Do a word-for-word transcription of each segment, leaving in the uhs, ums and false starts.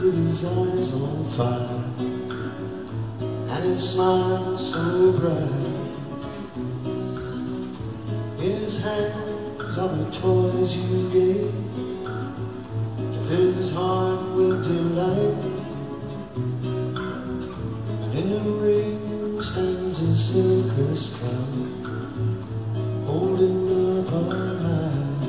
with his eyes on fire and his smile so bright. In his hands are the toys you gave to fill his heart with delight. And in the ring stands a circus clown holding up a knife.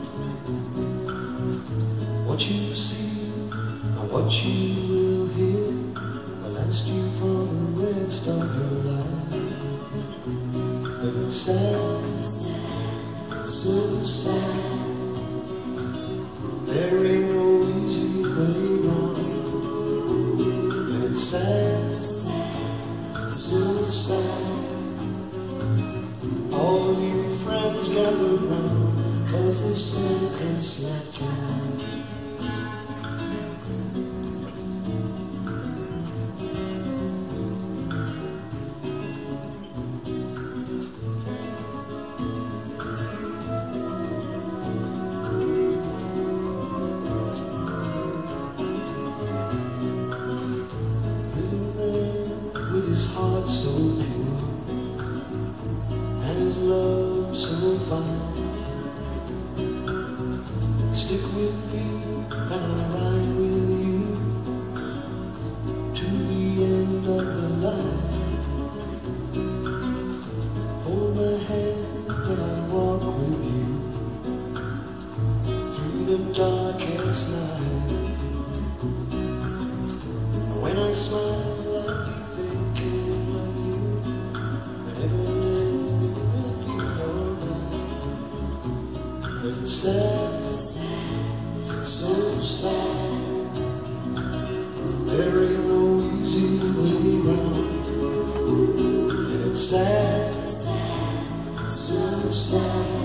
What you see and what you will hear will last you for the rest of your life. Living sad, sad, so sad. There ain't no easy way round. Living sad, sad, so sad. All you friends gather round, 'cause the circus left town. With his heart so pure and his love so fine, stick with me and I'll ride with you to the end of the line. Hold my hand and I'll walk with you through the darkest night. When I smile, sad, sad, so sad. There ain't no easy way round. And it's sad, sad, so sad.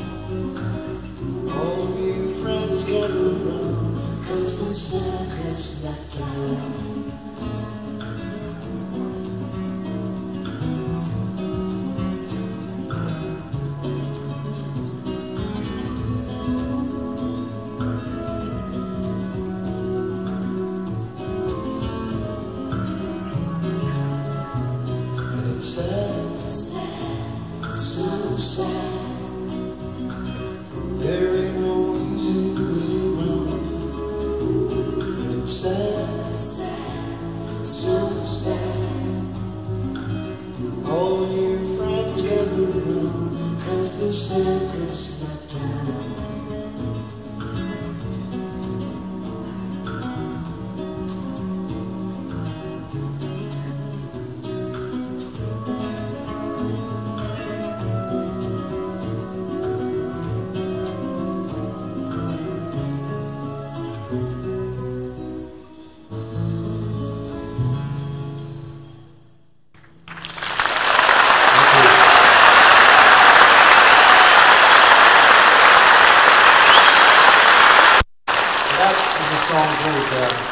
All you friends gather round, 'cause the circus left town. Sad, sad, so sad. There ain't no easy way round. And it's sad, sad, so sad. All you friends gather round, 'cause the circus left town. That is a song called uh,